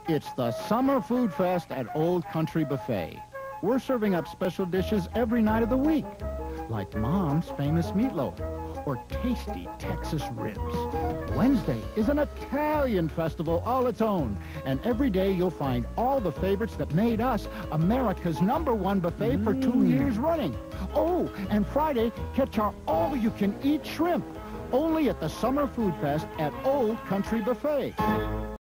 It's the Summer Food Fest at Old Country Buffet. We're serving up special dishes every night of the week, like Mom's famous meatloaf or tasty Texas ribs. Wednesday is an Italian festival all its own, and every day you'll find all the favorites that made us America's #1 buffet for 2 years running. Oh, and Friday, catch our all-you-can-eat shrimp, only at the Summer Food Fest at Old Country Buffet.